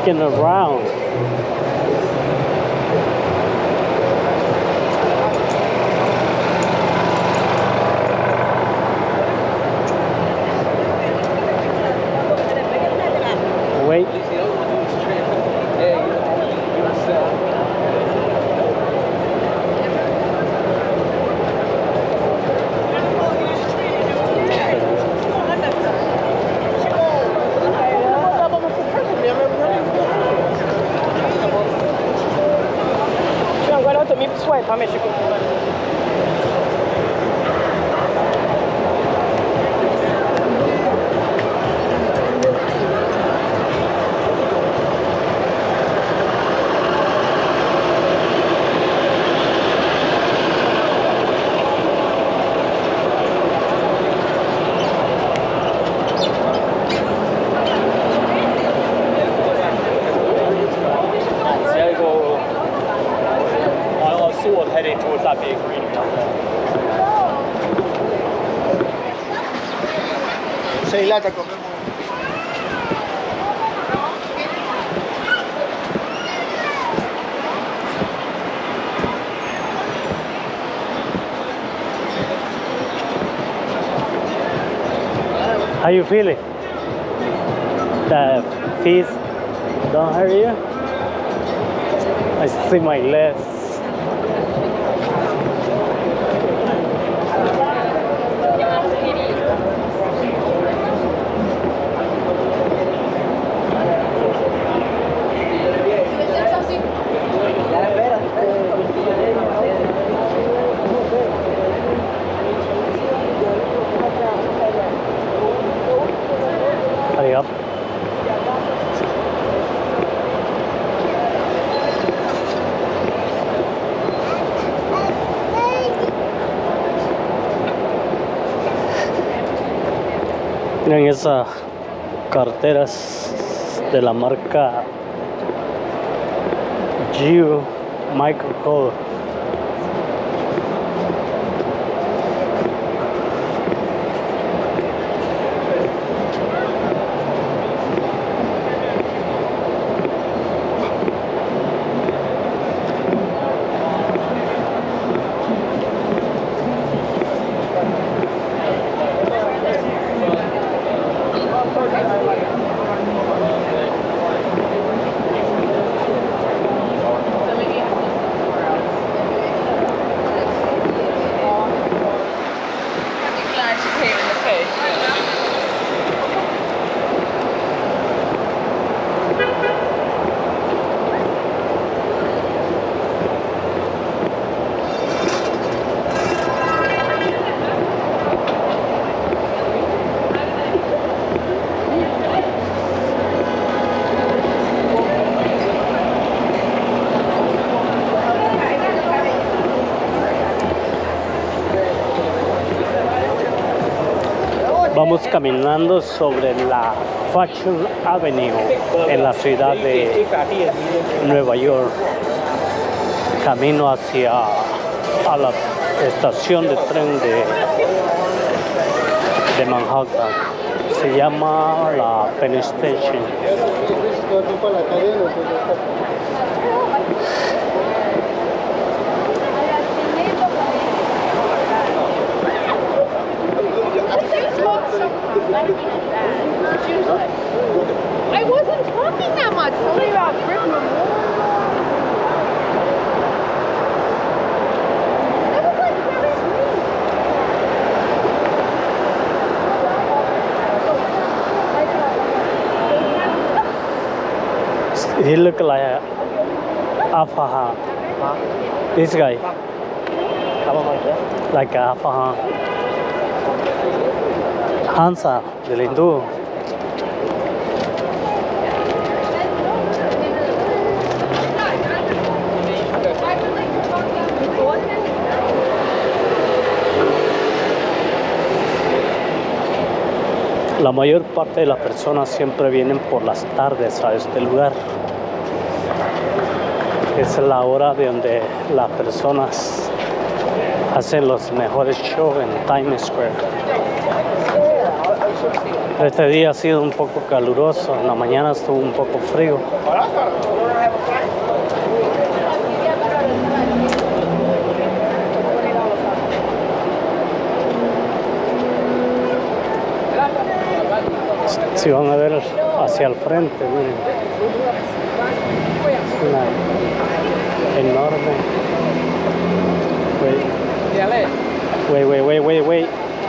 walking around. Wait. Swipe, a México. Heading towards that big greenery up there. Se dilata como. How you feeling? The feet don't hurt you? I see my legs. Hurry up. Miren esas carteras de la marca Geo Microcolor. Vamos caminando sobre la Fashion Avenue en la ciudad de Nueva York, camino hacia la estación de tren de Manhattan. Se llama la Penn Station. I wasn't talking that much, only about Britain. That was like 7 He look like Afahan. Huh? This guy, How about that? like Afahan. Hansa del hindú. La mayor parte de las personas siempre vienen por las tardes a este lugar. Es la hora de donde las personas hacen los mejores shows en Times Square. Este día ha sido un poco caluroso, en la mañana estuvo un poco frío. Si van a ver hacia el frente, miren, una enorme. Wait.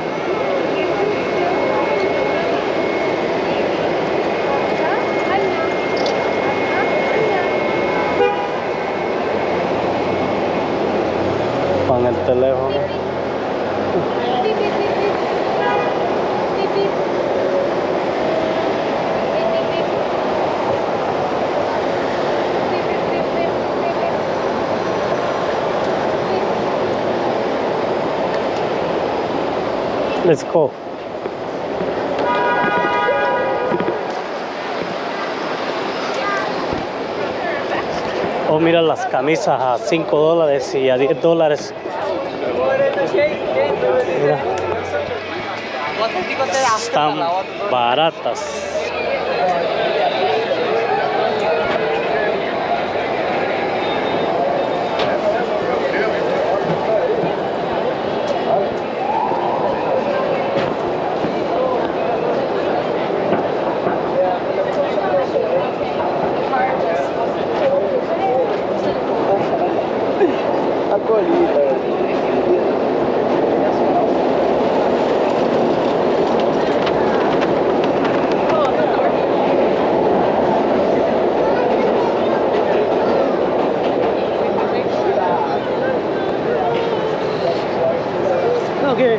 Con el teléfono. Let's go. Oh, mira las camisas a $5 y a $10. Mira. Están baratas. Okay.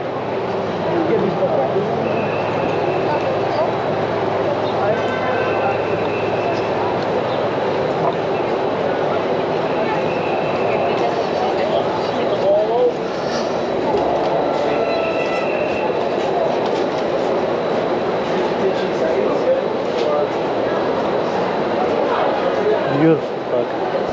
Beautiful bug.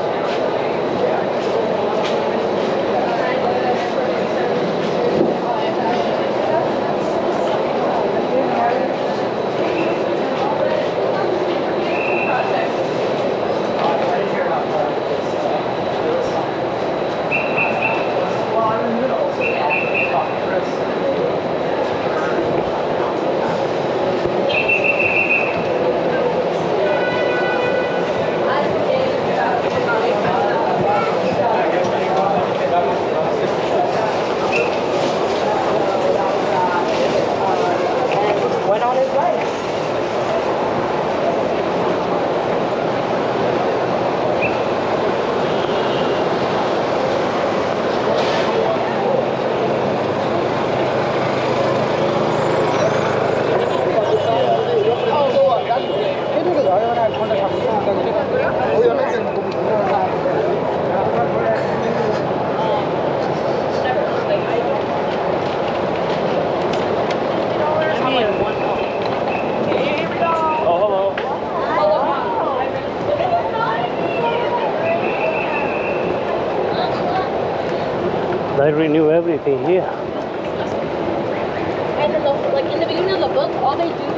They renew everything here. I don't know, like in the beginning of the book, all they do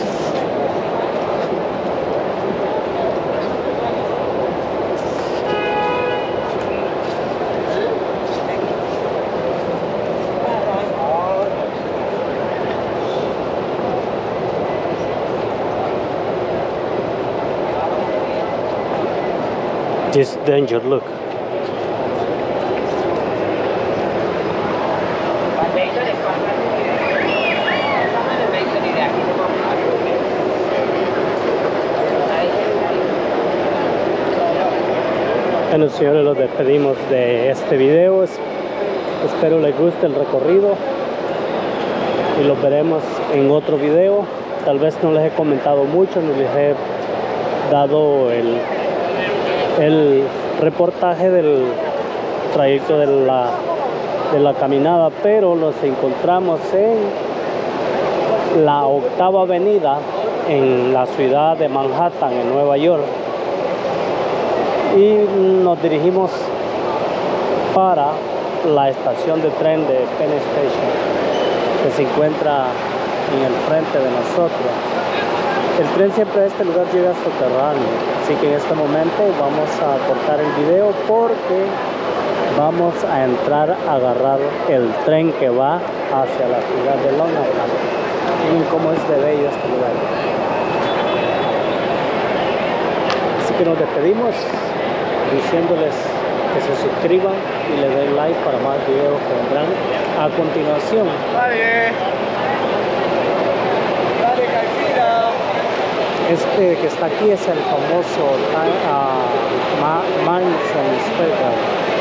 This danger, look. Bueno, señores, los despedimos de este video. Espero les guste el recorrido y los veremos en otro video. Tal vez no les he comentado mucho, no les he dado el reportaje del trayecto de la caminada, pero nos encontramos en la 8ª avenida en la ciudad de Manhattan, en Nueva York, y nos dirigimos para la estación de tren de Penn Station, que se encuentra en el frente de nosotros. El tren siempre a este lugar llega subterráneo, así que en este momento vamos a cortar el video porque vamos a entrar a agarrar el tren que va hacia la ciudad de Long Island. Miren cómo es de bello este lugar. Así que nos despedimos diciéndoles que se suscriban y le den like para más videos que vendrán a continuación. Dale. Dale, Caipira. Este que está aquí es el famoso Manson Square Garden.